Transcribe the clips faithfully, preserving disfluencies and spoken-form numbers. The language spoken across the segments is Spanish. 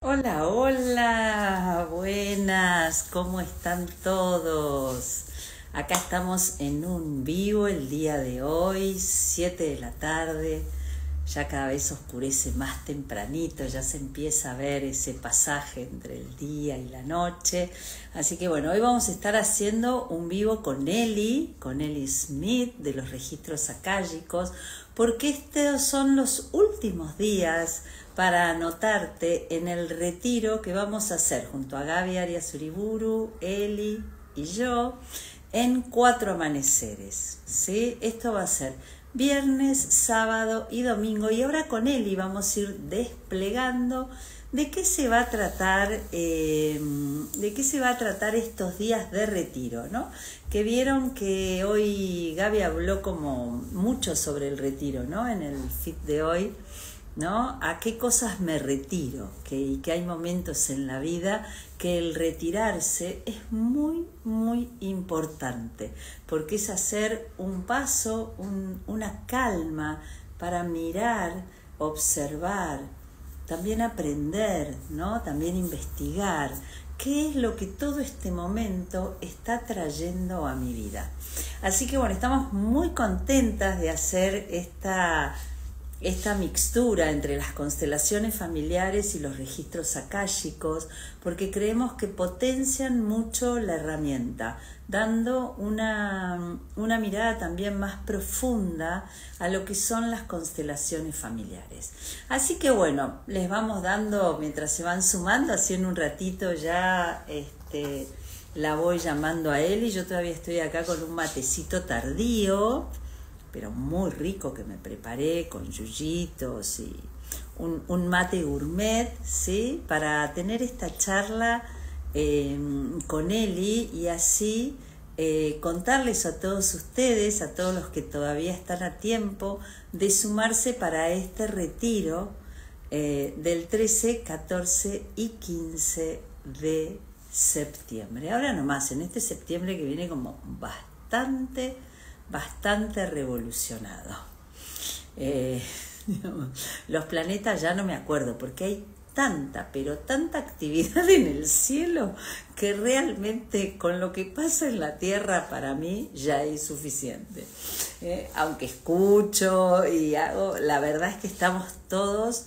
Hola, hola, buenas, ¿cómo están todos? Acá estamos en un vivo el día de hoy, siete de la tarde, ya cada vez oscurece más tempranito, ya se empieza a ver ese pasaje entre el día y la noche. Así que bueno, hoy vamos a estar haciendo un vivo con Eli, con Eli Smith de los registros akáshicos, porque estos son los últimos días para anotarte en el retiro que vamos a hacer junto a Gaby Arias Uriburu, Eli y yo en cuatro amaneceres, ¿sí? Esto va a ser viernes, sábado y domingo, y ahora con Eli vamos a ir desplegando de qué se va a tratar, eh, de qué se va a tratar estos días de retiro, ¿no? Que vieron que hoy Gaby habló como mucho sobre el retiro, ¿no? En el feed de hoy, ¿no? A qué cosas me retiro, que, y que hay momentos en la vida que el retirarse es muy, muy importante, porque es hacer un paso, un, una calma para mirar, observar, también aprender, ¿no? También investigar qué es lo que todo este momento está trayendo a mi vida. Así que bueno, estamos muy contentas de hacer esta esta mixtura entre las constelaciones familiares y los registros akáshicos, porque creemos que potencian mucho la herramienta, dando una, una mirada también más profunda a lo que son las constelaciones familiares. Así que bueno, les vamos dando, mientras se van sumando, así en un ratito ya este, la voy llamando a él, y yo todavía estoy acá con un matecito tardío, pero muy rico, que me preparé con yuyitos y un, un mate gourmet, ¿sí? Para tener esta charla eh, con Eli, y así eh, contarles a todos ustedes, a todos los que todavía están a tiempo de sumarse para este retiro eh, del trece, catorce y quince de septiembre. Ahora nomás, en este septiembre que viene como bastante... bastante revolucionado. Eh, los planetas ya no me acuerdo, porque hay tanta, pero tanta actividad en el cielo, que realmente con lo que pasa en la Tierra para mí ya es suficiente. Eh, aunque escucho y hago, la verdad es que estamos todos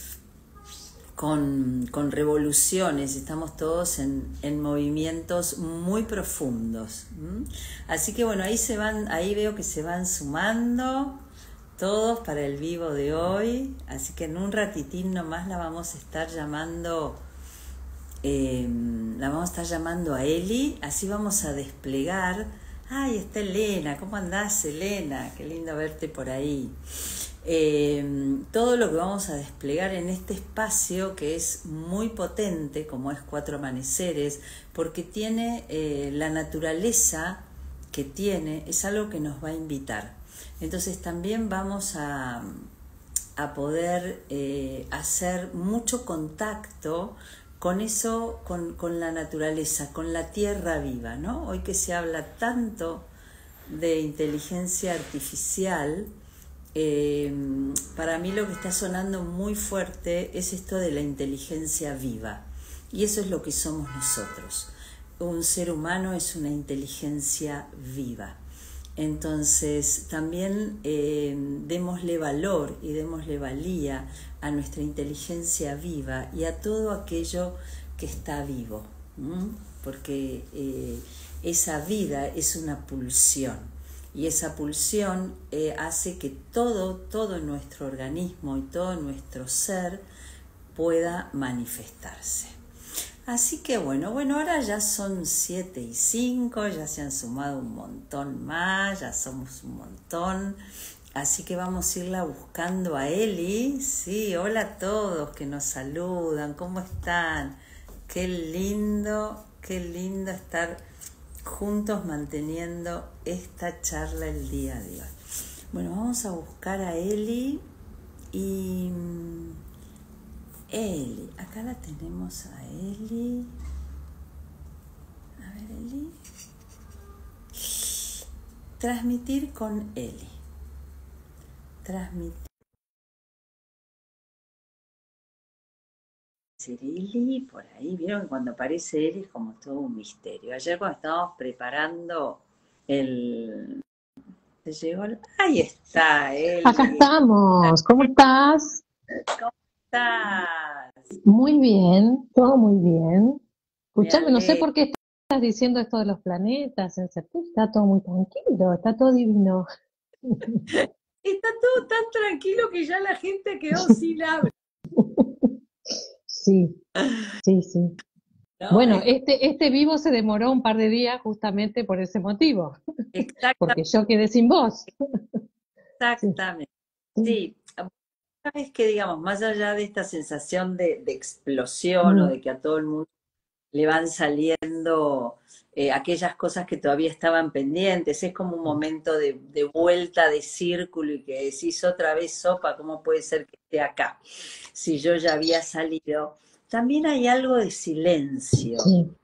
Con, con revoluciones, estamos todos en, en movimientos muy profundos. ¿Mm? Así que bueno, ahí se van, ahí veo que se van sumando todos para el vivo de hoy, así que en un ratitín nomás la vamos a estar llamando, eh, la vamos a estar llamando a Eli, así vamos a desplegar. Ay, está Elena, ¿cómo andás, Elena? Qué lindo verte por ahí. Eh, todo lo que vamos a desplegar en este espacio, que es muy potente, como es Cuatro Amaneceres, porque tiene eh, la naturaleza que tiene, es algo que nos va a invitar. Entonces también vamos a, a poder eh, hacer mucho contacto con eso, con, con la naturaleza, con la tierra viva, ¿no? Hoy que se habla tanto de inteligencia artificial, Eh, para mí lo que está sonando muy fuerte es esto de la inteligencia viva, y eso es lo que somos nosotros. Un ser humano es una inteligencia viva. Entonces también eh, démosle valor y démosle valía a nuestra inteligencia viva y a todo aquello que está vivo, ¿m? Porque eh, esa vida es una pulsión. Y esa pulsión eh, hace que todo, todo nuestro organismo y todo nuestro ser pueda manifestarse. Así que bueno, bueno, ahora ya son siete y cinco, ya se han sumado un montón más, ya somos un montón. Así que vamos a irla buscando a Eli. Sí, hola a todos que nos saludan, ¿cómo están? Qué lindo, qué lindo estar juntos manteniendo esta charla el día de hoy. Bueno, vamos a buscar a Eli y Eli, acá la tenemos a Eli. A ver, Eli. Transmitir con Eli. Transmitir. Eli por ahí? Vieron que cuando aparece Eli es como todo un misterio. Ayer cuando estábamos preparando el... ¿Te llegó? el- Ahí está, Acá Eli. estamos, ¿cómo estás? ¿Cómo estás? Muy bien, todo muy bien. Me Escúchame, no sé alegro. por qué estás diciendo esto de los planetas en septiembre, está todo muy tranquilo, está todo divino. Está todo tan tranquilo que ya la gente quedó sin habla, Sí, sí, sí. ¿no? Bueno, Es como- este, este vivo se demoró un par de días justamente por ese motivo, exacta- porque yo quedé sin voz. Sí, exactamente. sí. Sí, sabes que digamos, más allá de esta sensación de, de explosión o Mm, de que a todo el mundo le van saliendo eh, aquellas cosas que todavía estaban pendientes. Es como un momento de, de vuelta de círculo y que decís otra vez, sopa, ¿cómo puede ser que esté acá? Si yo ya había salido. También hay algo de silencio, sí,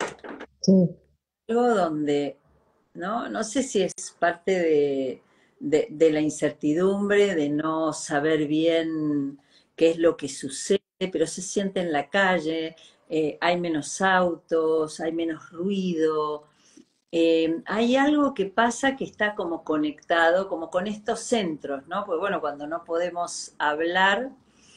sí, algo donde, ¿no? No sé si es parte de, de, de la incertidumbre, de no saber bien qué es lo que sucede, pero se siente en la calle, eh, hay menos autos, hay menos ruido, eh, hay algo que pasa que está como conectado, como con estos centros, ¿no? Pues bueno, cuando no podemos hablar,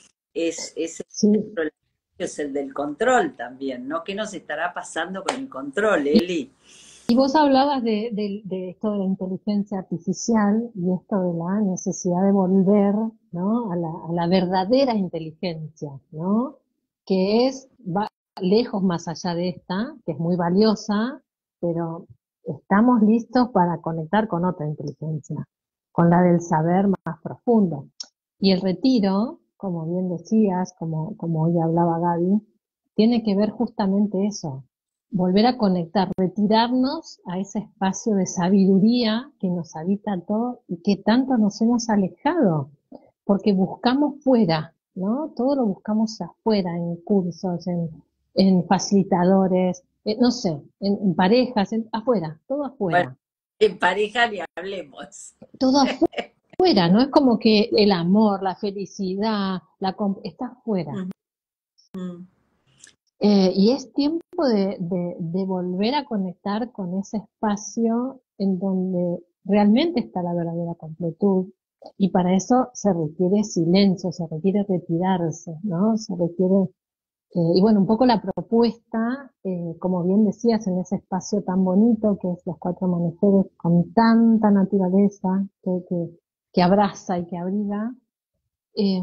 es, es el sí. centro, es el del control también, ¿no? ¿Qué nos estará pasando con el control, Eli? Y vos hablabas de, de- de esto de la inteligencia artificial y esto de la necesidad de volver, ¿no? a la, a la verdadera inteligencia, ¿no? Que es, va lejos más allá de esta, que es muy valiosa, pero estamos listos para conectar con otra inteligencia, con la del saber más profundo. Y el retiro, como bien decías, como, como hoy hablaba Gaby, tiene que ver justamente eso, volver a conectar, retirarnos a ese espacio de sabiduría que nos habita a todos y que tanto nos hemos alejado, porque buscamos fuera, ¿no? Todo lo buscamos afuera, en cursos, en, en facilitadores, eh, no sé, en, en parejas, en, afuera, todo Bueno, afuera, en pareja ni hablemos. todo afuera, ¿no? Es como que el amor, la felicidad, la comp- está afuera. Ujú. Eh, y es tiempo de, de, de volver a conectar con ese espacio en donde realmente está la verdadera completud. Y para eso se requiere silencio, se requiere retirarse, ¿no? Se requiere, eh, y bueno, un poco la propuesta, eh, como bien decías, en ese espacio tan bonito que es los Cuatro Amaneceres, con tanta naturaleza que, que, que abraza y que abriga, eh,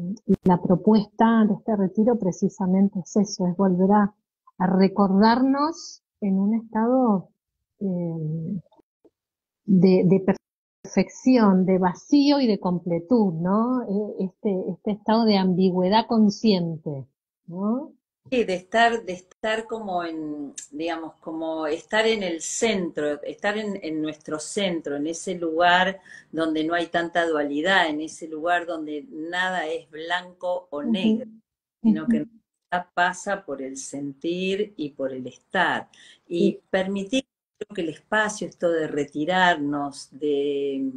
la propuesta de este retiro precisamente es eso, es volver a, a recordarnos en un estado eh, de, de perfección, de vacío y de completud, ¿no? Eh, Este, este estado de ambigüedad consciente, ¿no? Sí, de estar, de estar como en, digamos, como estar en el centro, estar en, en nuestro centro, en ese lugar donde no hay tanta dualidad, en ese lugar donde nada es blanco o Ujú, negro, sino ujú. que en realidad pasa por el sentir y por el estar. Sí, Y permitir creo que el espacio, esto de retirarnos, de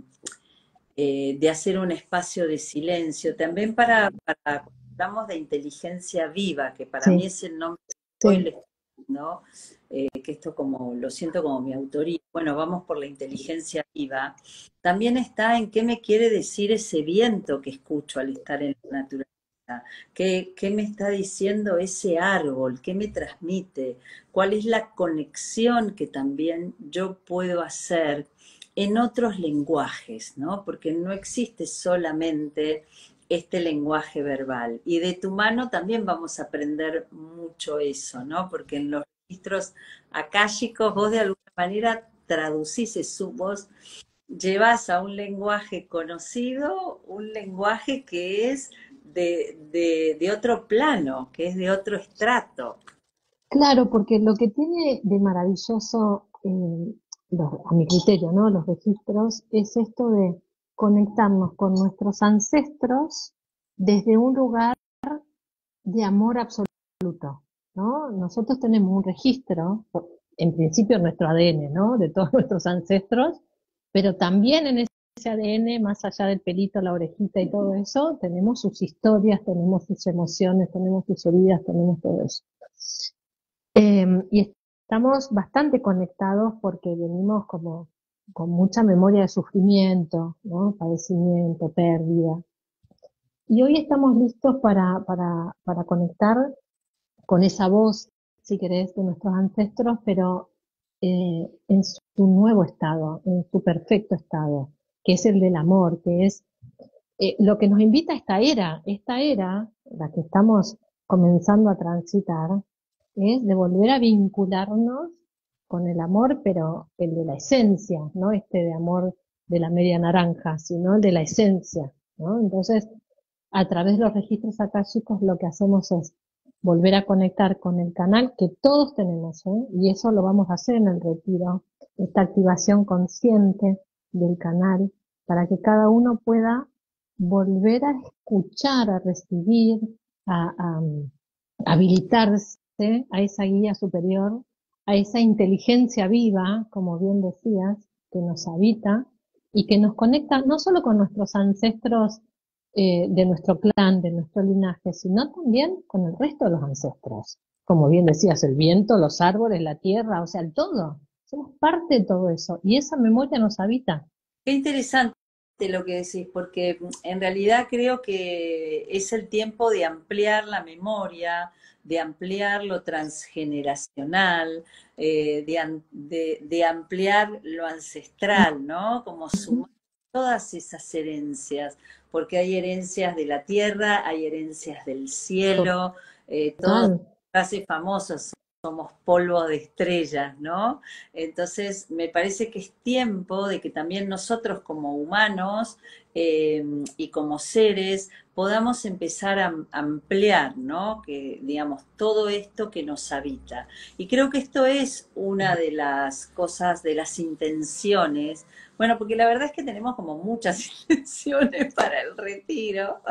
eh, de hacer un espacio de silencio, también para, para cuando hablamos de inteligencia viva, que para mí sí, es el nombre que hoy sí, le estoy dando, eh, que esto como lo siento como mi autoría, bueno, vamos por la inteligencia viva, también está en qué me quiere decir ese viento que escucho al estar en la naturaleza. ¿Qué, qué me está diciendo ese árbol? ¿Qué me transmite? ¿Cuál es la conexión que también yo puedo hacer en otros lenguajes, ¿no? Porque no existe solamente este lenguaje verbal. Y de tu mano también vamos a aprender mucho eso, ¿no? Porque en los registros akáshicos vos de alguna manera traducís eso, vos llevas a un lenguaje conocido, un lenguaje que es de, de, de otro plano, que es de otro estrato. claro, porque lo que tiene de maravilloso, eh, los- a mi criterio, ¿no? Los registros, es esto de conectarnos con nuestros ancestros desde un lugar de amor absoluto, ¿no? Nosotros tenemos un registro, en principio nuestro A D N, ¿no? De todos nuestros ancestros, pero también en ese A D N, más allá del pelito, la orejita y todo eso, tenemos sus historias, tenemos sus emociones, tenemos sus heridas, tenemos todo eso. Eh, y estamos bastante conectados porque venimos como con mucha memoria de sufrimiento, ¿no? Padecimiento, pérdida. Y hoy estamos listos para, para, para conectar con esa voz, si querés, de nuestros ancestros, pero eh, en su nuevo estado, en su perfecto estado, que es el del amor, que es eh, lo que nos invita a esta era, esta era, la que estamos comenzando a transitar, es de volver a vincularnos con el amor, pero el de la esencia, no este de amor de la media naranja, sino el de la esencia, ¿no? Entonces, a través de los registros akáshicos lo que hacemos es volver a conectar con el canal que todos tenemos, ¿eh? Y eso lo vamos a hacer en el retiro, esta activación consciente del canal, para que cada uno pueda volver a escuchar, a recibir, a, a, a habilitarse a esa guía superior, a esa inteligencia viva, como bien decías, que nos habita y que nos conecta no solo con nuestros ancestros eh, de nuestro clan, de nuestro linaje, sino también con el resto de los ancestros. Como bien decías, el viento, los árboles, la tierra, o sea, el todo. Somos parte de todo eso y esa memoria nos habita. Qué interesante lo que decís, porque en realidad creo que es el tiempo de ampliar la memoria, de ampliar lo transgeneracional, eh, de, de, de ampliar lo ancestral, ¿no? Como sumar todas esas herencias, porque hay herencias de la tierra, hay herencias del cielo, eh, todas las frases famosas, somos polvo de estrellas, ¿no? Entonces, me parece que es tiempo de que también nosotros como humanos eh, y como seres podamos empezar a ampliar, ¿no? Que, digamos, todo esto que nos habita. Y creo que esto es una de las cosas, de las intenciones. Bueno, porque la verdad es que tenemos como muchas intenciones para el retiro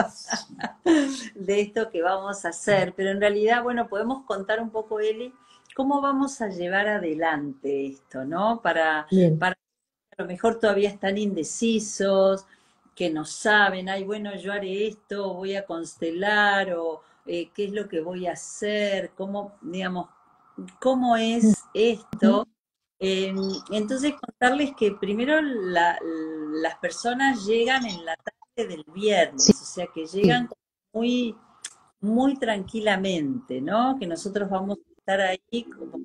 de esto que vamos a hacer, pero en realidad, bueno, podemos contar un poco, Eli, cómo vamos a llevar adelante esto, ¿no? Para, para a lo mejor todavía están indecisos, que no saben, ay, bueno, yo haré esto, voy a constelar, o eh, qué es lo que voy a hacer, cómo, digamos, cómo es esto. Eh, entonces, contarles que primero la, las personas llegan en la tarde del viernes, o sea, que llegan muy, muy tranquilamente, ¿no? Que nosotros vamos a estar ahí como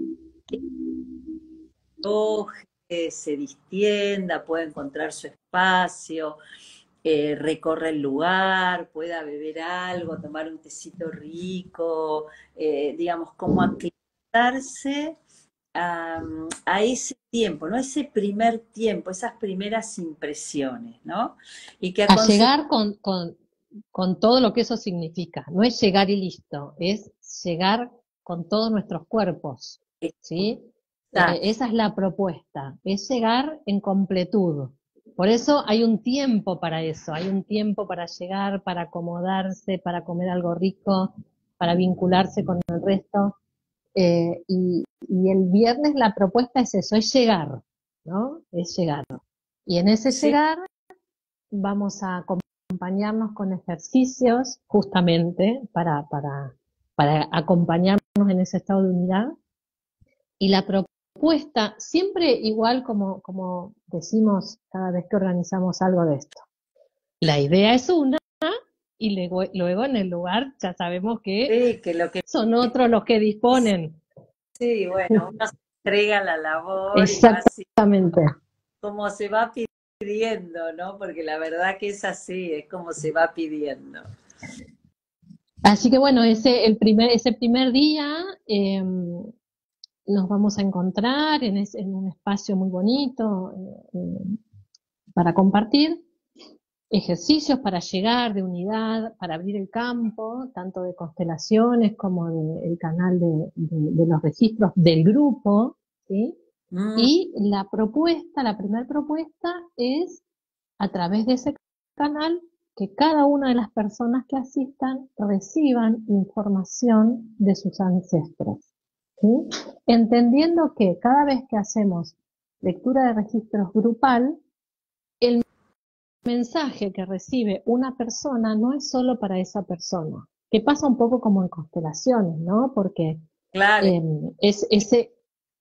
que se distienda, pueda encontrar su espacio, eh, recorre el lugar, pueda beber algo, tomar un tecito rico, eh, digamos, como aclimatarse a, a ese tiempo, ¿no? Ese primer tiempo, esas primeras impresiones, ¿no? Y que a llegar con, con, con todo lo que eso significa. No es llegar y listo, es llegar con todos nuestros cuerpos, ¿sí? Eh, esa es la propuesta, es llegar en completud. Por eso hay un tiempo para eso, hay un tiempo para llegar, para acomodarse, para comer algo rico, para vincularse con el resto. Eh, y, y el viernes la propuesta es eso, es llegar, ¿no? Es llegar. Y en ese sí. llegar vamos a acompañarnos con ejercicios justamente para, para, para acompañarnos en ese estado de unidad. Y la propuesta, siempre igual como, como decimos cada vez que organizamos algo de esto. La idea es una, y luego, luego en el lugar ya sabemos que, sí, que, lo que son otros los que disponen. Sí, bueno, uno se entrega la labor. Exactamente. Y va así, como se va pidiendo, ¿no? Porque la verdad que es así, es como se va pidiendo. Así que bueno, ese, el primer, ese primer día eh, nos vamos a encontrar en, ese, en un espacio muy bonito eh, para compartir. Ejercicios para llegar de unidad, para abrir el campo, tanto de constelaciones como del canal de, de, de los registros del grupo, ¿sí? Mm. Y la propuesta, la primera propuesta es, a través de ese canal, que cada una de las personas que asistan reciban información de sus ancestros, ¿sí? Entendiendo que cada vez que hacemos lectura de registros grupal, el mensaje que recibe una persona no es solo para esa persona, que pasa un poco como en constelaciones, ¿no? Porque Claro, eh, es, ese,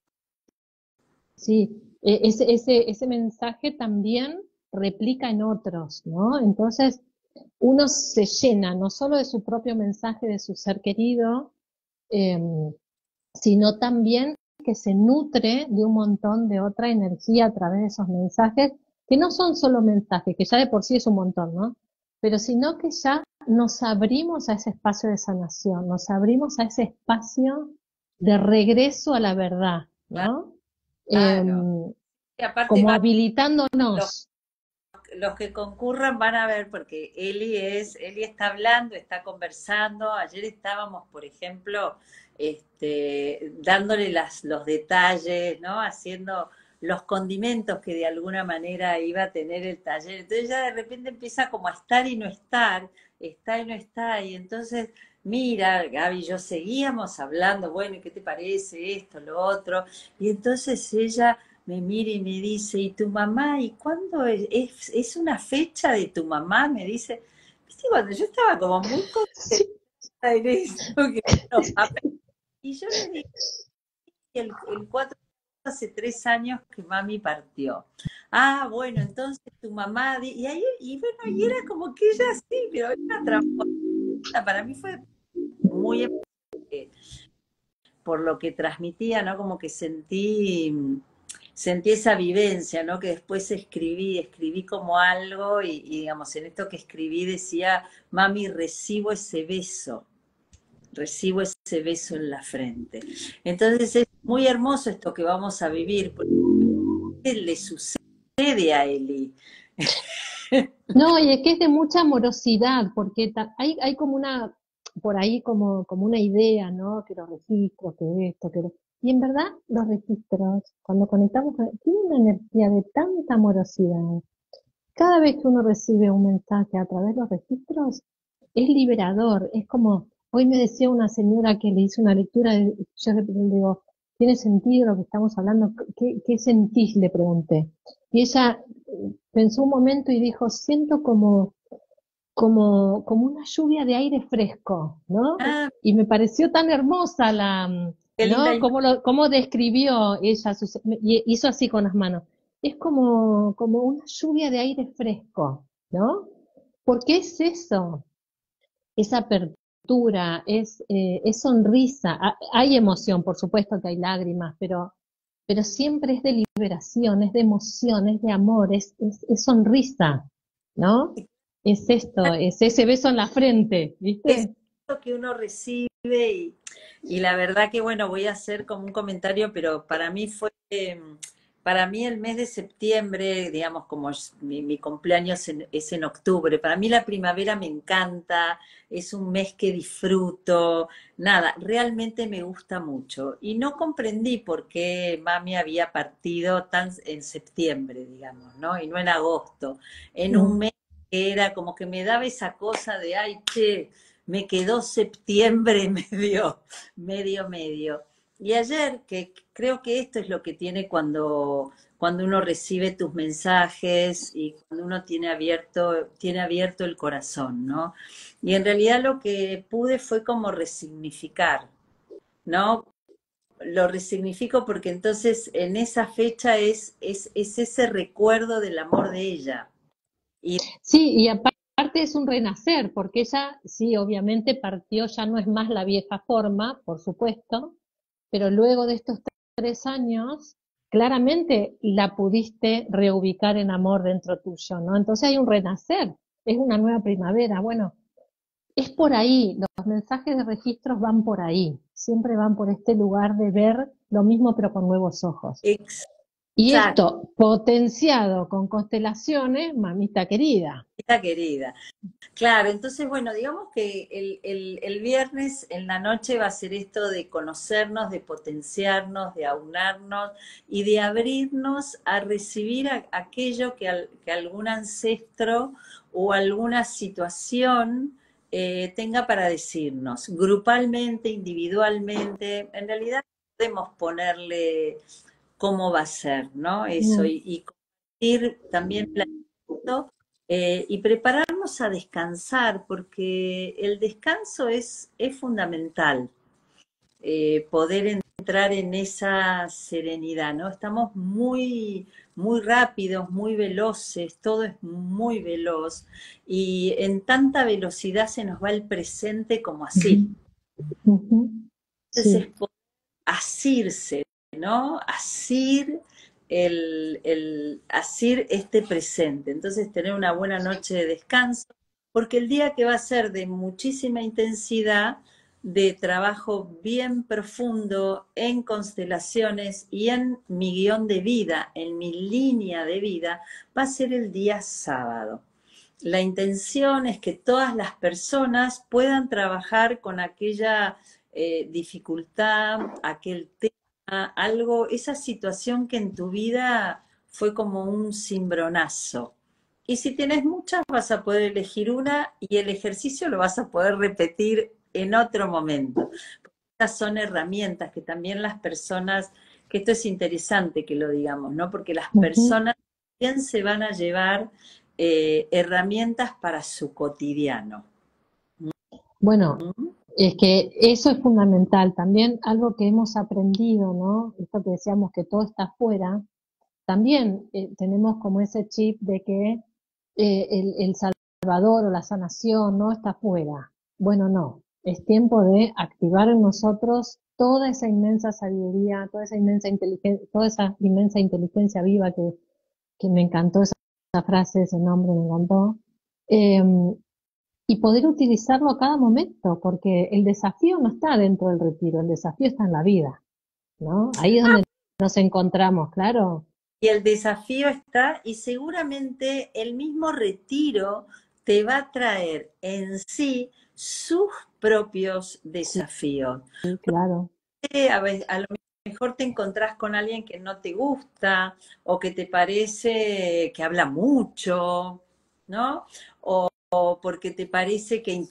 sí, e- ese, ese, ese mensaje también replica en otros, ¿no? Entonces, uno se llena no solo de su propio mensaje de su ser querido, eh, sino también que se nutre de un montón de otra energía a través de esos mensajes, que no son solo mensajes, que ya de por sí es un montón, ¿no? Pero sino que ya nos abrimos a ese espacio de sanación, nos abrimos a ese espacio de regreso a la verdad, ¿no? claro. Em, Y aparte como va, los, habilitándonos. los que concurran van a ver, porque Eli es, Eli está hablando, está conversando. Ayer estábamos, por ejemplo, este, dándole las, los detalles, ¿no? Haciendo los condimentos que de alguna manera iba a tener el taller. Entonces ya de repente empieza como a estar y no estar, está y no está. Y entonces, mira, Gaby, yo seguíamos hablando, bueno, ¿y qué te parece esto, lo otro? Y entonces ella me mira y me dice, ¿y tu mamá? ¿Y cuándo es? ¿Es, es una fecha de tu mamá? Me dice, viste, cuando yo estaba como muy contenta Sí, en eso, que no, apenas- y yo le dije, el, el cuatro hace tres años que mami partió. Ah, bueno, entonces tu mamá, di- y ahí, y bueno, y era como que ella sí, pero era una transformación, para mí fue muy eh, por lo que transmitía, ¿no? Como que sentí, sentí esa vivencia, ¿no? Que después escribí, escribí como algo y, y, digamos, en esto que escribí decía, mami, recibo ese beso, recibo ese beso en la frente. Entonces es muy hermoso esto que vamos a vivir, porque le sucede a Eli. no, y es que es de mucha amorosidad, porque ta- hay, hay como una, por ahí como, como una idea, ¿no? Que los registros, que esto, que lo... Y en verdad los registros, cuando conectamos con... tienen una energía de tanta amorosidad. Cada vez que uno recibe un mensaje a través de los registros, es liberador. Es como, hoy me decía una señora que le hice una lectura, de- yo le le digo, ¿tiene sentido lo que estamos hablando? ¿Qué, qué sentís? Le pregunté. Y ella eh, pensó un momento y dijo, siento como, como, como una lluvia de aire fresco, ¿no? Ah, Y me pareció tan hermosa la, mm, qué linda ¿no? imagen. Cómo, lo, cómo describió ella, sus, y hizo así con las manos. Es como, como una lluvia de aire fresco, ¿no? Porque es eso, es apertura, es, eh, es sonrisa. Ha- Hay emoción, por supuesto que hay lágrimas, pero, pero siempre es de liberación, es de emoción, es de amor, es, es, es sonrisa, ¿no? Es esto, es ese beso en la frente, Es ¿viste? lo que uno recibe y, y la verdad que bueno, voy a hacer como un comentario, pero para mí fue, eh, para mí el mes de septiembre, digamos, como es- mi, mi cumpleaños en- es en octubre, para mí la primavera me encanta, es un mes que disfruto, nada, realmente me gusta mucho. Y no comprendí por qué mami había partido tan en septiembre, digamos, ¿no? Y no en agosto, en un Mm. mes que era como que me daba esa cosa de, ay, che, me quedó septiembre medio, medio, medio. Y ayer, que creo que esto es lo que tiene cuando, cuando uno recibe tus mensajes y cuando uno tiene abierto, tiene abierto el corazón, ¿no? Y en realidad lo que pude fue como resignificar, ¿no? Lo resignifico porque entonces en esa fecha es, es, es ese recuerdo del amor de ella. Y Sí, y aparte es un renacer, porque ella, sí, obviamente partió, ya no es más la vieja forma, por supuesto, pero luego de estos tres años, claramente la pudiste reubicar en amor dentro tuyo, ¿no? Entonces hay un renacer, es una nueva primavera. Bueno, es por ahí, los mensajes de registros van por ahí, siempre van por este lugar de ver lo mismo pero con nuevos ojos. Y exacto. esto potenciado con constelaciones, mamita querida. Querida. Claro, entonces, bueno, digamos que el, el, el viernes en la noche va a ser esto de conocernos, de potenciarnos, de aunarnos y de abrirnos a recibir a- aquello que, al- que algún ancestro o alguna situación eh, tenga para decirnos, grupalmente, individualmente. En realidad podemos ponerle cómo va a ser, ¿no? Eso, Mm. y, y compartir también eh, y prepararnos a descansar, porque el descanso es, es fundamental, eh, poder entrar en esa serenidad, ¿no? Estamos muy, muy rápidos, muy veloces, todo es muy veloz, y en tanta velocidad se nos va el presente como así. Ujú, ujú. Entonces Sí. es asirse, ¿no? Asir el, el asir este presente. Entonces tener una buena noche de descanso, porque el día que va a ser de muchísima intensidad, de trabajo bien profundo en constelaciones y en mi guión de vida, en mi línea de vida, va a ser el día sábado. La intención es que todas las personas puedan trabajar con aquella eh, dificultad, aquel tema, algo, esa situación que en tu vida fue como un cimbronazo. Y si tienes muchas, vas a poder elegir una y el ejercicio lo vas a poder repetir en otro momento. Estas son herramientas que también las personas, que esto es interesante que lo digamos, ¿no? Porque las Ujú. personas también se van a llevar eh, herramientas para su cotidiano. Bueno, ¿Mm? es que eso es fundamental. También algo que hemos aprendido, ¿no? Esto que decíamos que todo está afuera, también eh, tenemos como ese chip de que eh, el, el Salvador o la sanación no está afuera. Bueno, no. Es tiempo de activar en nosotros toda esa inmensa sabiduría, toda esa inmensa inteligencia, toda esa inmensa inteligencia viva que, que me encantó esa, esa frase, ese nombre me encantó. Eh, y poder utilizarlo a cada momento, porque el desafío no está dentro del retiro, el desafío está en la vida, ¿no? Ahí es donde nos encontramos, claro. Y el desafío está, y seguramente el mismo retiro te va a traer en sí sus propios Sí, desafíos. claro. A veces, a lo mejor te encontrás con alguien que no te gusta o que te parece que habla mucho, ¿no? O, o porque te parece que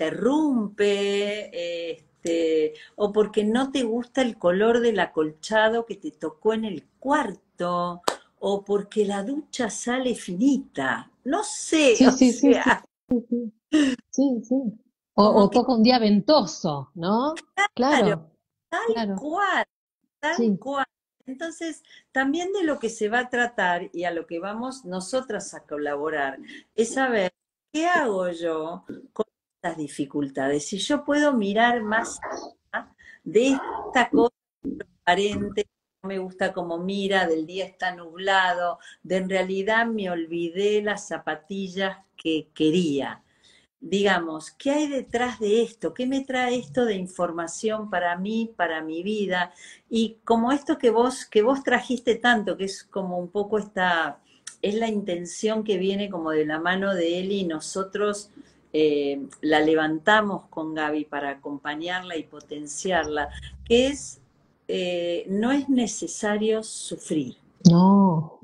interrumpe, este, o porque no te gusta el color del acolchado que te tocó en el cuarto, o porque la ducha sale finita. No sé, Sí, o sí, sí, sí, sea, sí, sí, sí. O, como o que, toca un día ventoso, ¿no? claro, Claro, tal claro, cual. Tal sí. cual. Entonces, también de lo que se va a tratar y a lo que vamos nosotras a colaborar es saber qué hago yo con estas dificultades. Si yo puedo mirar más allá de esta cosa aparente, no me gusta cómo mira, del día está nublado, de en realidad me olvidé las zapatillas que quería. Digamos, ¿qué hay detrás de esto? ¿Qué me trae esto de información para mí, para mi vida? Y como esto que vos, que vos trajiste tanto, que es como un poco esta, es la intención que viene como de la mano de él y nosotros eh, la levantamos con Gaby para acompañarla y potenciarla, que es, eh, no es necesario sufrir. No,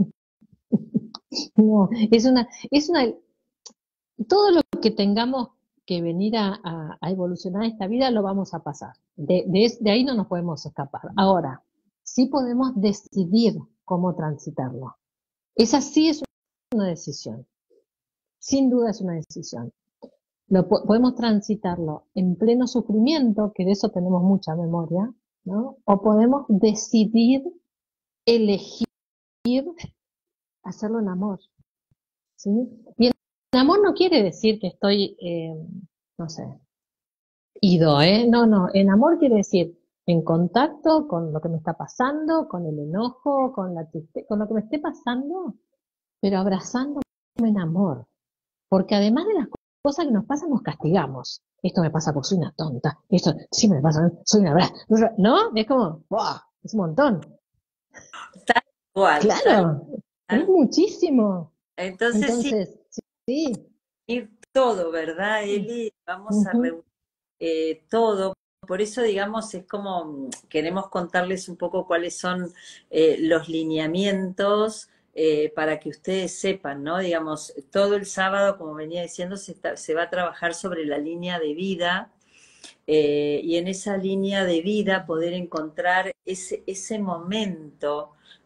no, es una, es una, todo lo que tengamos que venir a, a- a evolucionar esta vida lo vamos a pasar. De, de es- de ahí no nos podemos escapar. Ahora, sí podemos decidir cómo transitarlo. Esa sí es una decisión. Sin duda es una decisión. Lo, po- podemos transitarlo en pleno sufrimiento, que de eso tenemos mucha memoria, ¿no? O podemos decidir elegir hacerlo en amor, ¿sí? Y en amor no quiere decir que estoy, eh, no sé, ido, ¿eh? No, no, en amor quiere decir en contacto con lo que me está pasando, con el enojo, con la tristeza, con lo que me esté pasando, pero abrazándome en amor. Porque además de las cosas que nos pasan, nos castigamos. Esto me pasa porque soy una tonta. Esto sí me pasa, soy una bra. ¿No? Es como, ¡buah! Es un montón. Tal cual, tal Claro, es cual. muchísimo. Entonces sí, Entonces, sí. ir todo, ¿verdad, Sí. Eli? Vamos a Ujú. reunir eh, todo. Por eso, digamos, es como mm, queremos contarles un poco cuáles son eh, los lineamientos eh, para que ustedes sepan, ¿no? Digamos, todo el sábado, como venía diciendo, se, está- se va a trabajar sobre la línea de vida eh, y en esa línea de vida poder encontrar ese, ese momento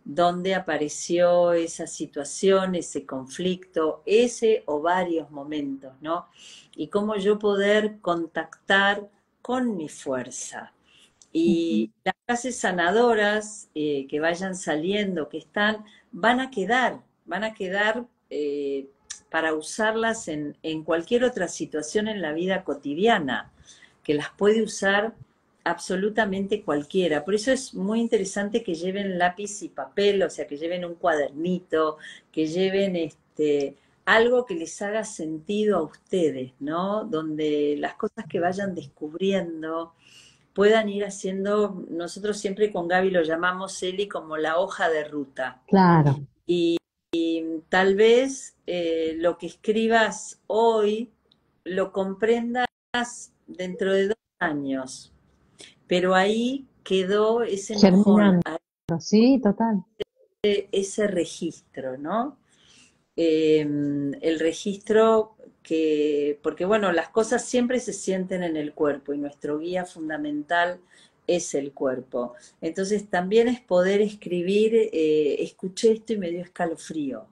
dónde apareció esa situación, ese conflicto, ese o varios momentos, ¿no? Y cómo yo poder contactar con mi fuerza. Ujú. Y las frases sanadoras eh, que vayan saliendo, que están, van a quedar, van a quedar eh, para usarlas en, en cualquier otra situación en la vida cotidiana, que las puede usar absolutamente cualquiera. Por eso es muy interesante que lleven lápiz y papel, o sea, que lleven un cuadernito, que lleven este, algo que les haga sentido a ustedes, ¿no? Donde las cosas que vayan descubriendo puedan ir haciendo, nosotros siempre con Gaby lo llamamos, Eli, como la hoja de ruta. Claro, Tal vez eh, lo que escribas hoy lo comprendas dentro de dos años, pero ahí quedó ese mojón, germinando, sí, total. ese registro, ¿no? Eh, el registro que, porque bueno, las cosas siempre se sienten en el cuerpo y nuestro guía fundamental es el cuerpo. Entonces también es poder escribir, eh, escuché esto y me dio escalofrío.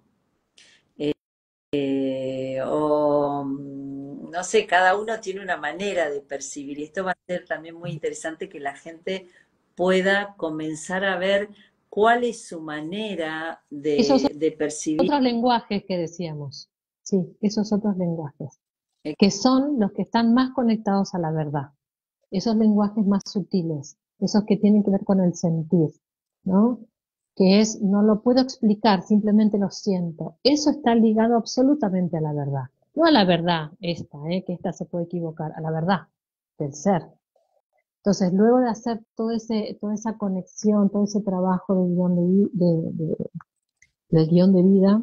Eh, o mm, no sé, cada uno tiene una manera de percibir y esto va a ser también muy interesante que la gente pueda comenzar a ver cuál es su manera Esos de, de percibir. otros lenguajes que decíamos, sí, esos otros lenguajes, que son los que están más conectados a la verdad, esos lenguajes más sutiles, esos que tienen que ver con el sentir, ¿no? Que es, no lo puedo explicar, simplemente lo siento. Eso está ligado absolutamente a la verdad. No a la verdad esta, ¿eh? Que esta se puede equivocar, a la verdad del ser. Entonces, luego de hacer todo ese, toda esa conexión, todo ese trabajo del guión de, vi- de- de- del guión de vida,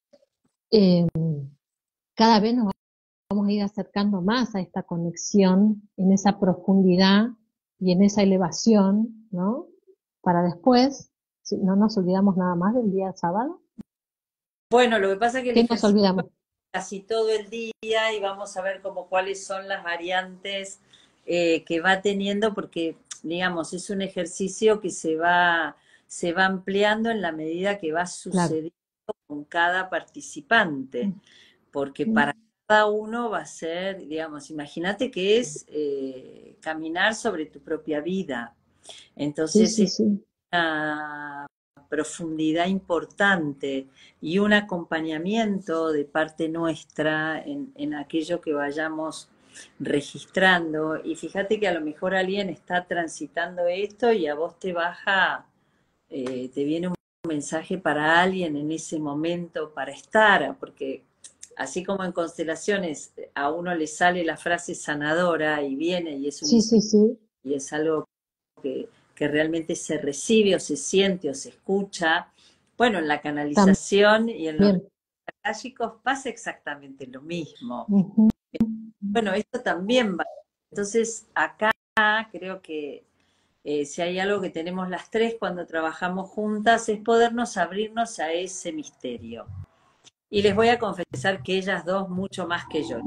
eh, cada vez nos vamos a ir acercando más a esta conexión, en esa profundidad y en esa elevación, ¿no? Para después, si no nos olvidamos nada más del día sábado, Bueno, lo que pasa es que el ¿qué nos ejercicio olvidamos? casi todo el día y vamos a ver como cuáles son las variantes eh, que va teniendo, porque digamos, es un ejercicio que se va, se va ampliando en la medida que va Claro. sucediendo con cada participante, Mm, porque mm. para cada uno va a ser, digamos, imagínate que es eh, caminar sobre tu propia vida. Sí, Entonces sí, es sí. una profundidad importante y un acompañamiento de parte nuestra en, en aquello que vayamos registrando. Y fíjate que a lo mejor alguien está transitando esto y a vos te baja, eh, te viene un mensaje para alguien en ese momento para estar, porque así como en constelaciones a uno le sale la frase sanadora y viene y es un Sí, sí, sí. y es algo que, que realmente se recibe o se siente o se escucha. Bueno, en la canalización y en los También. akáshicos pasa exactamente lo mismo. Ujú. Bueno, esto también va. Entonces, acá creo que eh, si hay algo que tenemos las tres cuando trabajamos juntas es podernos abrirnos a ese misterio. Y les voy a confesar que ellas dos mucho más que yo.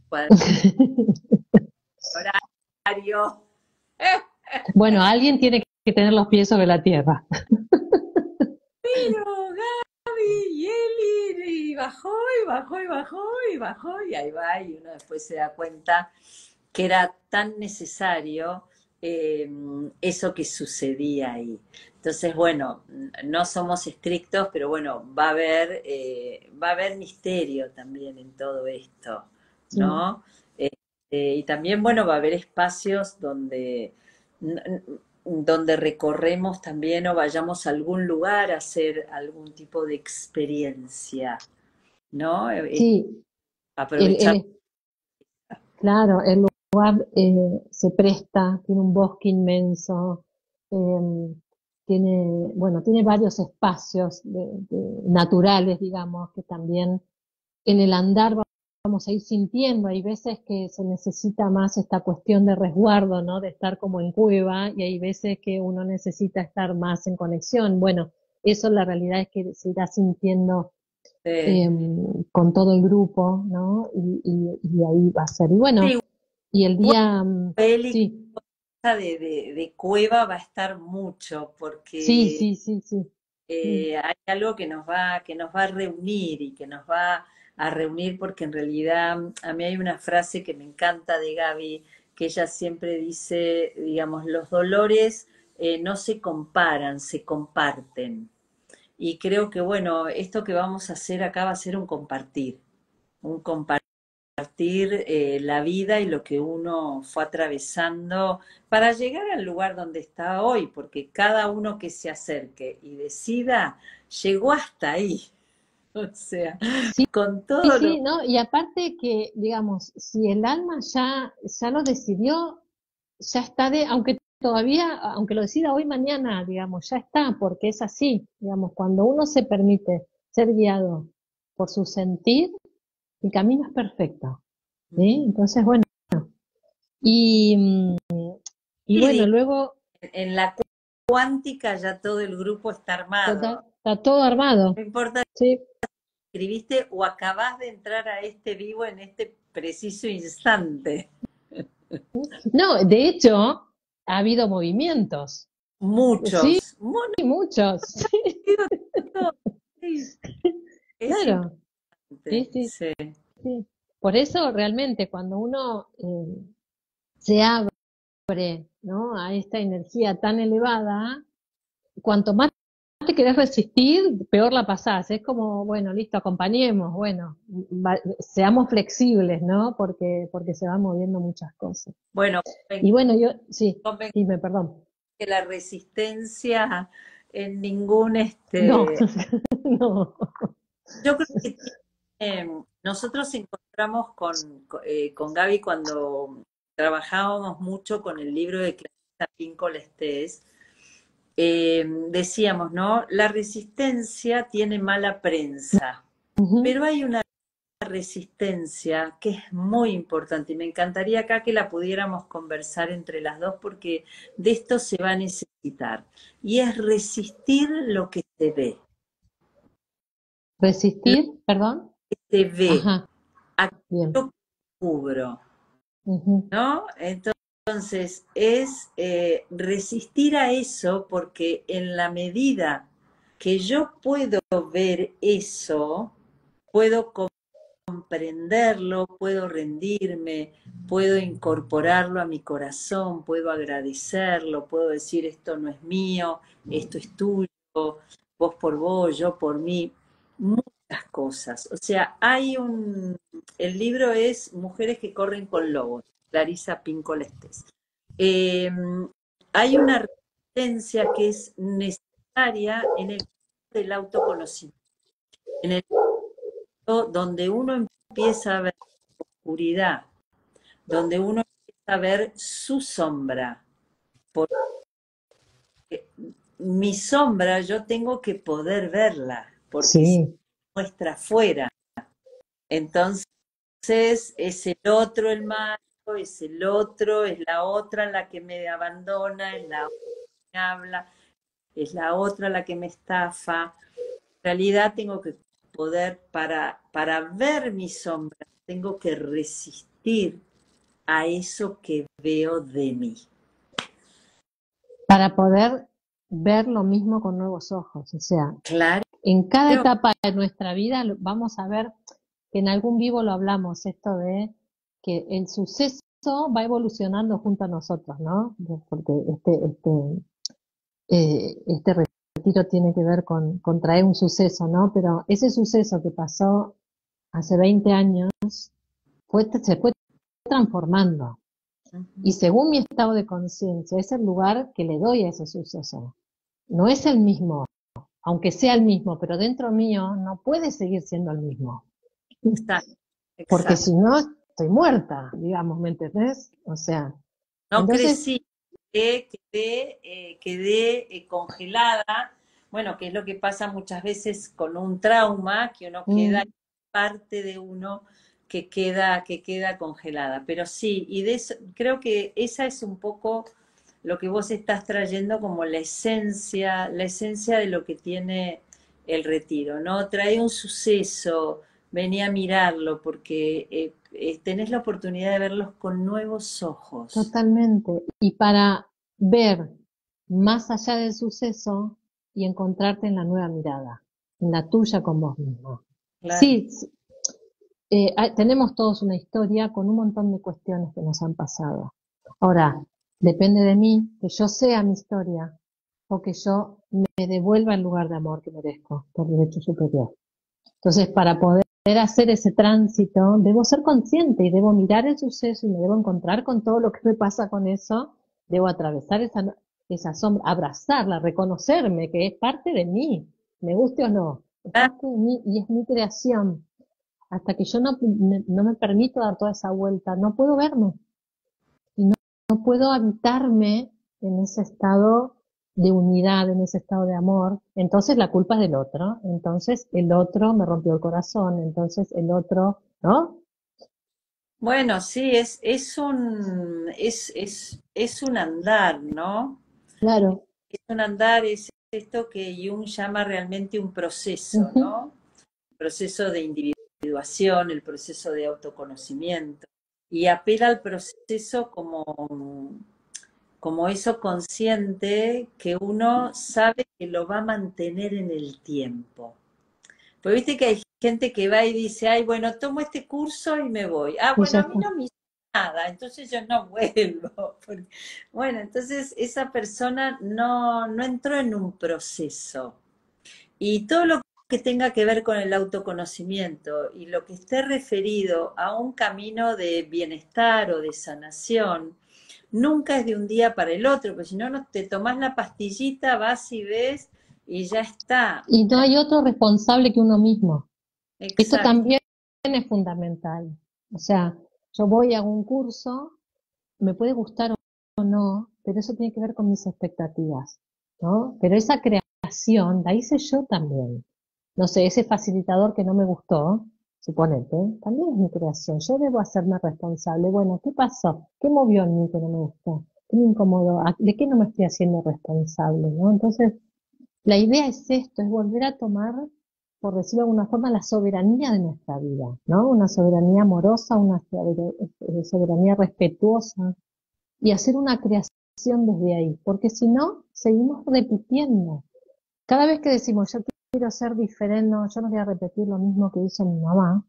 Horario. Bueno, alguien tiene que tener los pies sobre la tierra. Pero Gaby y Eli, y bajó y bajó y bajó y bajó y ahí va y uno después se da cuenta que era tan necesario eh, eso que sucedía ahí. Entonces, bueno, no somos estrictos, pero bueno, va a haber, eh, va a haber misterio también en todo esto, Sí. ¿no? Eh, eh, y también, bueno, va a haber espacios donde, donde recorremos también o vayamos a algún lugar a hacer algún tipo de experiencia, ¿no? Es Sí, el, aprovechar. el, claro, el lugar eh, se presta, tiene un bosque inmenso, eh, tiene, bueno, tiene varios espacios de- de- naturales, digamos, que también en el andar va- vamos a ir sintiendo. Hay veces que se necesita más esta cuestión de resguardo, ¿no? De estar como en cueva, y hay veces que uno necesita estar más en conexión. Bueno, eso la realidad es que se irá sintiendo eh, eh, con todo el grupo, ¿no? Y, y, y ahí va a ser. Y bueno, sí, y el día, mm, Eli sí, de, de, de cueva va a estar mucho, sí, porque sí, sí, sí. Mm. eh, hay algo que nos va, que nos va a reunir y que nos va a reunir porque en realidad a mí hay una frase que me encanta de Gaby, que ella siempre dice, digamos, los dolores eh, no se comparan, se comparten. Y creo que, bueno, esto que vamos a hacer acá va a ser un compartir, un compartir eh, la vida y lo que uno fue atravesando para llegar al lugar donde está hoy, porque cada uno que se acerque y decida, llegó hasta ahí. O sea, Sí, con sí, todo lo... sí, ¿no? Y aparte que, digamos, si el alma ya, ya lo decidió, ya está de, aunque todavía, aunque lo decida hoy, mañana, digamos, ya está, porque es así, digamos, cuando uno se permite ser guiado por su sentir, el camino es perfecto, ¿sí? Entonces, bueno, y, mm, y Sí, bueno, digo, luego, en la cuántica ya todo el grupo está armado. total, está todo armado, No importa ¿sí? si escribiste o acabás de entrar a este vivo en este preciso instante. No, de hecho, ha habido movimientos, sí, Muchos, bueno, muchos, digo todo, sí, es claro, sí, importante, sí, sí. sí. Por eso realmente cuando uno eh, se abre, ¿no? A esta energía tan elevada, cuanto más te querés resistir, peor la pasás. Es como, bueno, listo, acompañemos, bueno, va- seamos flexibles, ¿no? Porque, porque se van moviendo muchas cosas. Bueno, Y bueno, yo, sí, convengo dime, perdón. que la resistencia en ningún, No, este, no. yo creo que tiene- nosotros encontramos con, eh, con Gaby cuando trabajábamos mucho con el libro de Clarissa Pinkola Estés, eh, decíamos, ¿no? La resistencia tiene mala prensa, Ujú. pero hay una resistencia que es muy importante y me encantaría acá que la pudiéramos conversar entre las dos porque de esto se va a necesitar y es resistir lo que se ve, lo Resistir, perdón. que se ve, Ajá, bien. aquello que cubro, Ujú. ¿no? Entonces es eh, resistir a eso porque en la medida que yo puedo ver eso, puedo comprenderlo, puedo rendirme, puedo incorporarlo a mi corazón, puedo agradecerlo, puedo decir esto no es mío, esto es tuyo, vos por vos, yo por mí, muchas cosas. O sea, hay un, el libro es Mujeres que corren con lobos, Clarissa Pinkola Estés. Eh, hay una resistencia que es necesaria en el del autoconocimiento, en el donde uno empieza a ver oscuridad, donde uno empieza a ver su sombra. Porque mi sombra yo tengo que poder verla, porque si Sí, muestra afuera. Entonces es el otro el malo, es el otro, es la otra la que me abandona, es la otra que me habla, es la otra la que me estafa. En realidad tengo que poder, para, para ver mi sombra, tengo que resistir a eso que veo de mí. para poder ver lo mismo con nuevos ojos. O sea, Claro, en cada etapa de nuestra vida lo- vamos a ver que en algún vivo lo hablamos, esto de que el suceso va evolucionando junto a nosotros, ¿no? Porque este, este, eh, este retiro tiene que ver con, con traer un suceso, ¿no? Pero ese suceso que pasó hace veinte años fue, se fue transformando. Y según mi estado de conciencia, es el lugar que le doy a ese suceso. No es el mismo, aunque sea el mismo, pero dentro mío no puede seguir siendo el mismo. exacto, Porque exacto. si no, estoy muerta, digamos, ¿me entendés? O sea, No entonces, crecí, quedé, quedé, eh, quedé eh, congelada. Bueno, que es lo que pasa muchas veces con un trauma, que uno queda mm, parte de uno que queda, que queda congelada. Pero sí, y de eso, creo que esa es un poco lo que vos estás trayendo como la esencia, la esencia de lo que tiene el retiro, ¿no? Trae un suceso, vení a mirarlo, porque eh, eh, tenés la oportunidad de verlos con nuevos ojos. totalmente. Y para ver más allá del suceso, y encontrarte en la nueva mirada, en la tuya con vos mismo. Claro. Sí, eh, hay- tenemos todos una historia con un montón de cuestiones que nos han pasado. Ahora, depende de mí que yo sea mi historia o que yo me devuelva el lugar de amor que merezco por derecho superior. Entonces, para poder hacer ese tránsito, debo ser consciente y debo mirar el suceso y me debo encontrar con todo lo que me pasa con eso. Debo atravesar esa, esa sombra, abrazarla, reconocerme que es parte de mí, me guste o no, es Ah, parte de mí y es mi creación. Hasta que yo no me, no me permito dar toda esa vuelta, no puedo verme y no, no puedo habitarme en ese estado de unidad, en ese estado de amor. Entonces la culpa es del otro, entonces el otro me rompió el corazón, entonces el otro, ¿no? bueno, sí, es, es un, es, es, es un andar, ¿no? Claro. Es un andar, es esto que Jung llama realmente un proceso, Ujú. ¿no? El proceso de individuación, el proceso de autoconocimiento, y apela al proceso como, como eso consciente que uno sabe que lo va a mantener en el tiempo. Pues viste que hay gente que va y dice, ay, bueno, tomo este curso y me voy. Ah, Y bueno, ya a mí está. no me hizo nada, entonces yo no vuelvo. Porque- bueno, entonces esa persona no, no entró en un proceso. Y todo lo que tenga que ver con el autoconocimiento y lo que esté referido a un camino de bienestar o de sanación, nunca es de un día para el otro, porque si no, no te tomás la pastillita, vas y ves y ya está. Y no hay otro responsable que uno mismo. Esto Exacto. también es fundamental. O sea, yo voy a un curso, me puede gustar o no, pero eso tiene que ver con mis expectativas, ¿no? Pero esa creación la hice yo también. No sé, ese facilitador que no me gustó, suponete, también es mi creación. Yo debo hacerme responsable. Bueno, ¿qué pasó? ¿Qué movió en mí que no me gustó? ¿Qué me incomodó? ¿A- ¿De qué no me estoy haciendo responsable, no? Entonces, la idea es esto, es volver a tomar, por decirlo de alguna forma, la soberanía de nuestra vida, ¿no? Una soberanía amorosa, una sober- eh, soberanía respetuosa y hacer una creación desde ahí, porque si no, seguimos repitiendo. Cada vez que decimos, yo quiero ser diferente, no, yo no voy a repetir lo mismo que hizo mi mamá,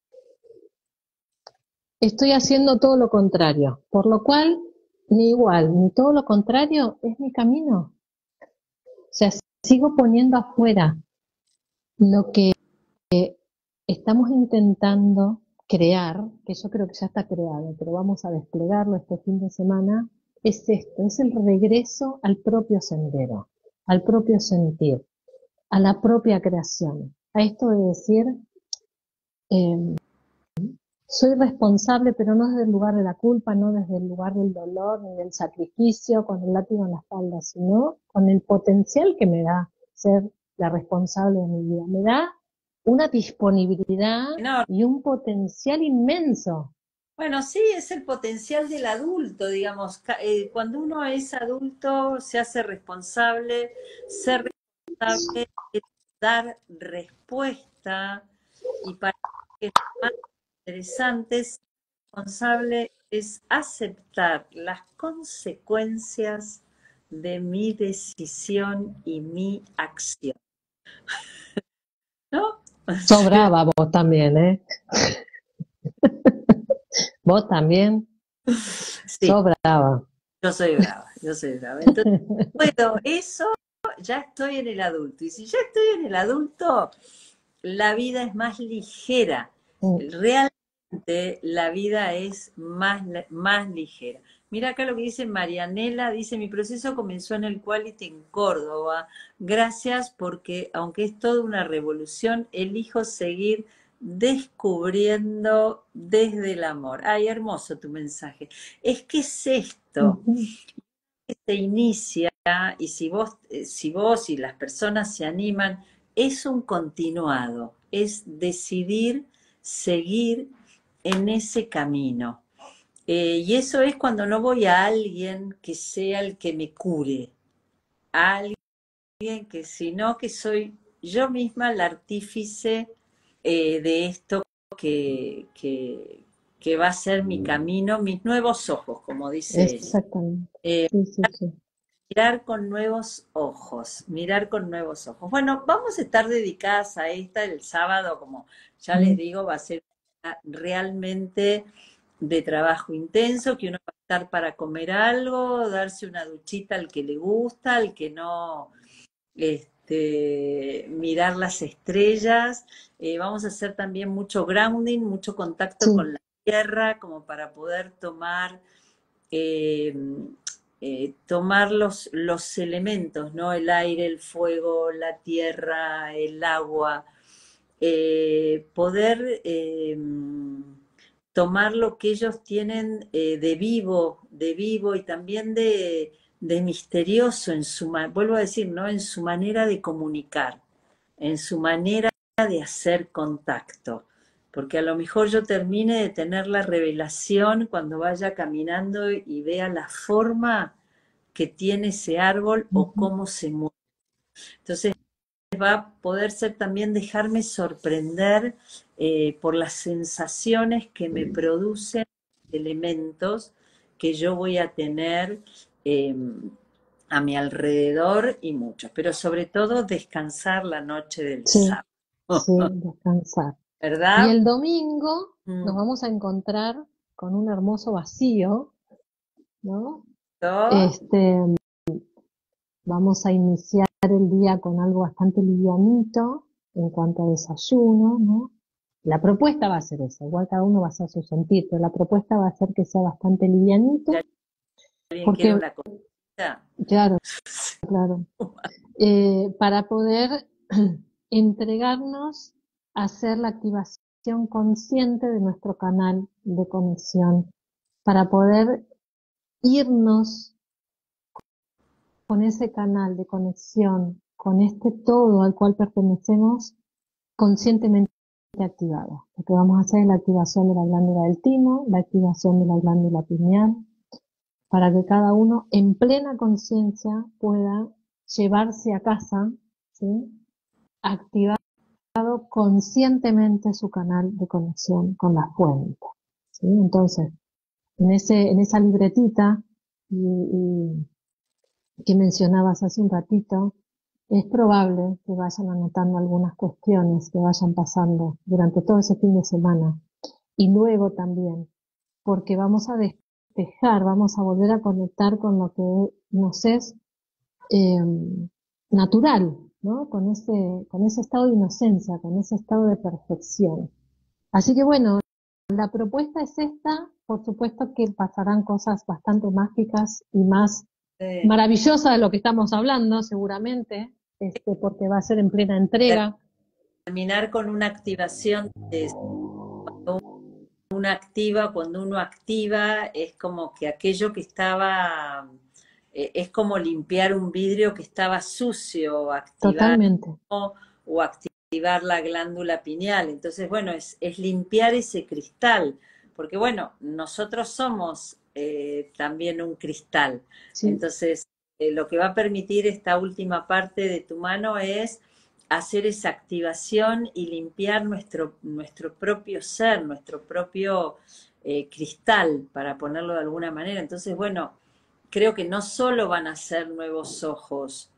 estoy haciendo todo lo contrario, por lo cual, ni igual, ni todo lo contrario es mi camino. O sea, sigo poniendo afuera lo que estamos intentando crear, que yo creo que ya está creado, pero vamos a desplegarlo este fin de semana, es esto, es el regreso al propio sendero, al propio sentir, a la propia creación, a esto de decir, eh, soy responsable, pero no desde el lugar de la culpa, no desde el lugar del dolor ni del sacrificio, con el látigo en la espalda, sino con el potencial que me da ser la responsable de mi vida. Me da una disponibilidad No, y un potencial inmenso. bueno, sí, es el potencial del adulto, digamos. Ca- eh, cuando uno es adulto, se hace responsable, ser responsable es dar respuesta, y para mí que es más interesante, ser responsable es aceptar las consecuencias de mi decisión y mi acción, ¿no? Sobraba vos también, ¿eh? Vos también Sí, sobraba. yo soy brava, yo soy brava. Entonces, puedo eso, ya estoy en el adulto. Y si ya estoy en el adulto, la vida es más ligera. Realmente la vida es más, más ligera. Mira acá lo que dice Marianela, dice, mi proceso comenzó en el Quality en Córdoba. Gracias porque, aunque es toda una revolución, elijo seguir descubriendo desde el amor. Ay, hermoso tu mensaje. Es que es esto, que se inicia, y si vos, eh, si vos y las personas se animan, es un continuado, es decidir seguir en ese camino. Eh, y eso es cuando no voy a alguien que sea el que me cure, a alguien que, sino que soy yo misma la artífice eh, de esto que, que, que va a ser mi camino, mis nuevos ojos, como dice ella. Exactamente. Eh, Sí, sí, sí. mirar con nuevos ojos, mirar con nuevos ojos. Bueno, vamos a estar dedicadas a esta el sábado, como ya les Mm, digo, va a ser realmente de trabajo intenso, que uno va a estar para comer algo, darse una duchita al que le gusta, al que no, este, mirar las estrellas. Eh, vamos a hacer también mucho grounding, mucho contacto sí, con la tierra, como para poder tomar eh, eh, tomar los, los elementos, ¿no? El aire, el fuego, la tierra, el agua, eh, poder eh, tomar lo que ellos tienen eh, de vivo, de vivo y también de, de misterioso en su, vuelvo a decir, ¿no? En su manera de comunicar, en su manera de hacer contacto. Porque a lo mejor yo termine de tener la revelación cuando vaya caminando y vea la forma que tiene ese árbol o ujú, cómo se mueve. Entonces va a poder ser también dejarme sorprender eh, por las sensaciones que me producen elementos que yo voy a tener eh, a mi alrededor y muchos, pero sobre todo descansar la noche del sí, sábado, sí, descansar. Y ¿verdad? el domingo nos Mm. vamos a encontrar con un hermoso vacío, ¿no? ¿No? Este, vamos a iniciar el día con algo bastante livianito en cuanto a desayuno, ¿no? La propuesta va a ser esa, igual cada uno va a hacer su sentir, pero la propuesta va a ser que sea bastante Si livianito, alguien quiere porque, una cosita, claro, claro, eh, para poder entregarnos a hacer la activación consciente de nuestro canal de conexión, para poder irnos con ese canal de conexión, con este todo al cual pertenecemos, conscientemente activado. Lo que vamos a hacer es la activación de la glándula del timo, la activación de la glándula pineal, para que cada uno en plena conciencia pueda llevarse a casa, ¿sí? Activado conscientemente su canal de conexión con la fuente. ¿Sí? Entonces, en, ese, en esa libretita y, y que mencionabas hace un ratito, es probable que vayan anotando algunas cuestiones que vayan pasando durante todo ese fin de semana y luego también, porque vamos a despejar, vamos a volver a conectar con lo que nos es eh, natural, ¿no? Con ese, con ese estado de inocencia, con ese estado de perfección. Así que bueno, la propuesta es esta, por supuesto que pasarán cosas bastante mágicas y más eh, maravillosas de lo que estamos hablando, seguramente, este, porque va a ser en plena entrega. terminar con una activación de una activa, cuando uno activa, es como que aquello que estaba, eh, es como limpiar un vidrio que estaba sucio, activar Totalmente, o activar la glándula pineal. Entonces, bueno, es, es limpiar ese cristal, porque bueno, nosotros somos eh, también un cristal. sí, Entonces, eh, lo que va a permitir esta última parte de tu mano es hacer esa activación y limpiar nuestro, nuestro propio ser, nuestro propio eh, cristal, para ponerlo de alguna manera. Entonces, bueno, creo que no solo van a ser nuevos ojos,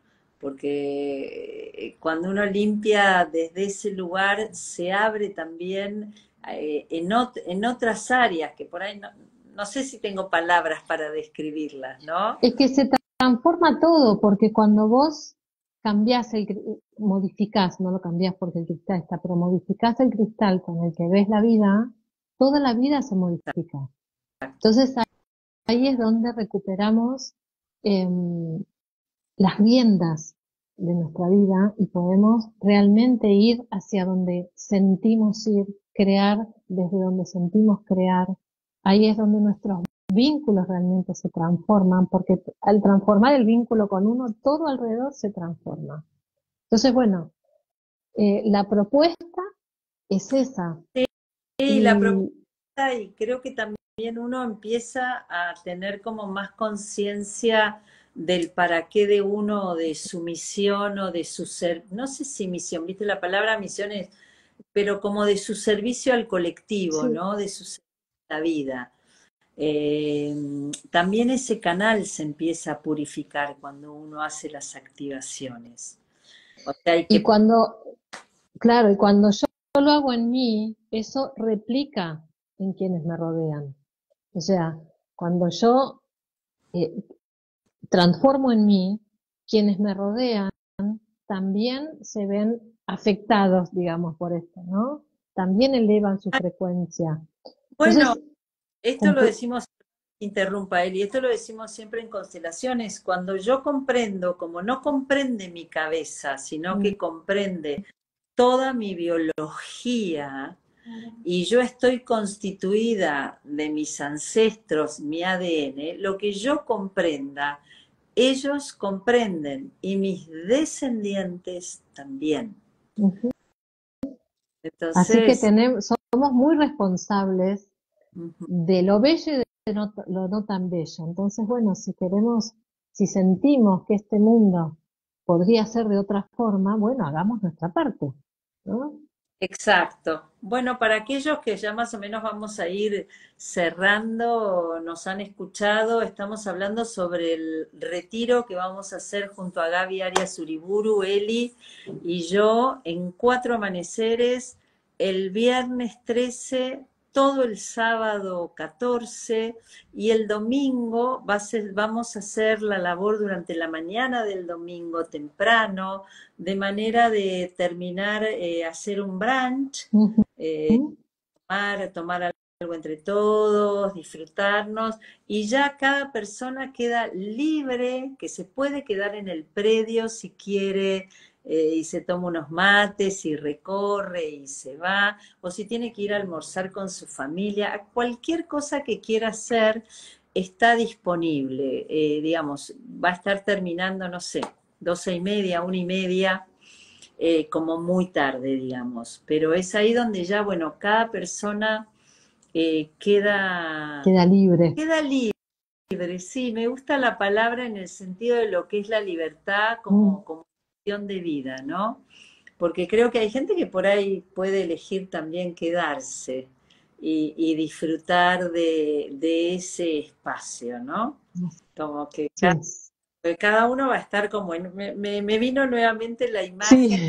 porque eh, cuando uno limpia desde ese lugar se abre también eh, en, ot- en otras áreas que por ahí no, no sé si tengo palabras para describirlas, ¿no? es que se transforma todo, porque cuando vos cambiás el, cri- modificás, no lo cambiás porque el cristal está, pero modificás el cristal con el que ves la vida, toda la vida se modifica. Entonces ahí es donde recuperamos em, las riendas de nuestra vida y podemos realmente ir hacia donde sentimos ir, crear desde donde sentimos crear. Ahí es donde nuestros vínculos realmente se transforman, porque al transformar el vínculo con uno, todo alrededor se transforma. Entonces, bueno, eh, la propuesta es esa. Sí, la propuesta, Y y creo que también uno empieza a tener como más conciencia del para qué de uno, de su misión o de su ser, no sé si misión, viste la palabra misión es, pero como de su servicio al colectivo, sí, ¿no? De su servicio a la vida. eh, también ese canal se empieza a purificar cuando uno hace las activaciones. O sea, hay Y que... cuando, claro, y cuando yo lo hago en mí, eso replica en quienes me rodean. O sea, cuando yo eh, transformo en mí, quienes me rodean también se ven afectados, digamos, por esto, ¿no? También elevan su frecuencia. Bueno, Entonces, esto lo comple- decimos, interrumpa él, y esto lo decimos siempre en constelaciones, cuando yo comprendo, como no comprende mi cabeza, sino mm, que comprende toda mi biología, y yo estoy constituida de mis ancestros, mi A D N, lo que yo comprenda, ellos comprenden y mis descendientes también. ujú. Así que Entonces, tenemos, somos muy responsables ujú, de lo bello y de no- lo no tan bello. Entonces, bueno, si queremos, si sentimos que este mundo podría ser de otra forma, bueno, hagamos nuestra parte, ¿no? exacto. Bueno, para aquellos que ya más o menos vamos a ir cerrando, nos han escuchado, estamos hablando sobre el retiro que vamos a hacer junto a Gaby Arias Uriburu, Eli y yo en cuatro amaneceres, el viernes trece, todo el sábado catorce y el domingo va a ser, vamos a hacer la labor durante la mañana del domingo temprano, de manera de terminar, eh, hacer un brunch, Ujú. tomar, tomar algo entre todos, disfrutarnos, y ya cada persona queda libre, que se puede quedar en el predio si quiere, eh, y se toma unos mates y recorre y se va, o si tiene que ir a almorzar con su familia, cualquier cosa que quiera hacer está disponible. Eh, digamos, va a estar terminando, no sé, doce y media, una y media, eh, como muy tarde, digamos. Pero es ahí donde ya, bueno, cada persona, eh, queda, Queda libre. queda libre. Sí, me gusta la palabra en el sentido de lo que es la libertad Mm, como, como opción de vida, ¿no? Porque creo que hay gente que por ahí puede elegir también quedarse y, y disfrutar de, de ese espacio, ¿no? Como que cada, sí, cada uno va a estar como en, me, me, me vino nuevamente la sí, imagen,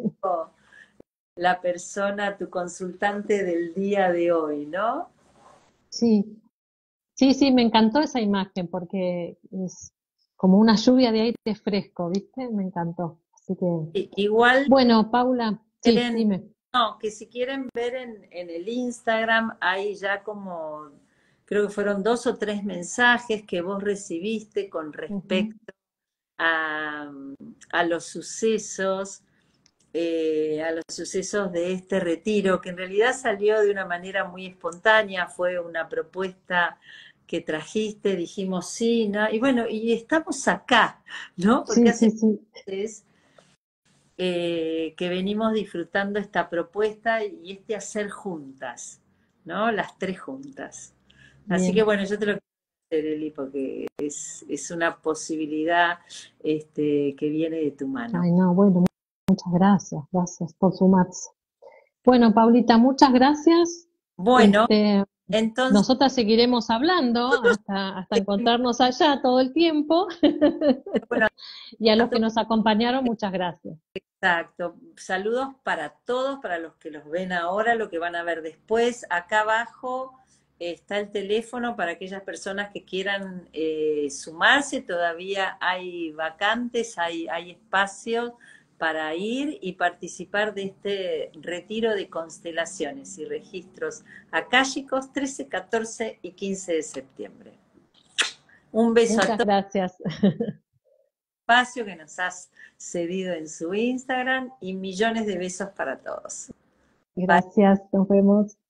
la persona, tu consultante del día de hoy, ¿no? sí, sí, sí, me encantó esa imagen porque es como una lluvia de aire fresco, ¿viste? Me encantó. Así que, I- Igual bueno, Paula, sí, quieren, dime. no, que si quieren ver en, en el Instagram, hay ya como, creo que fueron dos o tres mensajes que vos recibiste con Ujú. respecto a, a los sucesos, eh, a los sucesos de este retiro, que en realidad salió de una manera muy espontánea, fue una propuesta que trajiste, dijimos sí, ¿no? Y bueno, y estamos acá, ¿no? Porque Sí, hace sí, sí, meses, eh, que venimos disfrutando esta propuesta y este hacer juntas, ¿no? Las tres juntas. Así que bien. bueno, yo te lo quiero hacer, Eli, porque es, es una posibilidad, este, que viene de tu mano. Ay, no, bueno, muchas gracias, gracias por sumarse. Bueno, Paulita, muchas gracias. Bueno, Este, entonces, nosotras seguiremos hablando hasta, hasta encontrarnos allá todo el tiempo. bueno, Y a a los que todos, nos acompañaron, muchas gracias. exacto. Saludos para todos, para los que los ven ahora, lo que van a ver después. Acá abajo está el teléfono para aquellas personas que quieran, eh, sumarse. Todavía hay vacantes, hay, hay espacios para ir y participar de este retiro de constelaciones y registros akáshicos trece, catorce y quince de septiembre. Un beso a Muchas todos, gracias. espacio que nos has cedido en su Instagram y millones de besos para todos. Bye. Gracias, nos vemos.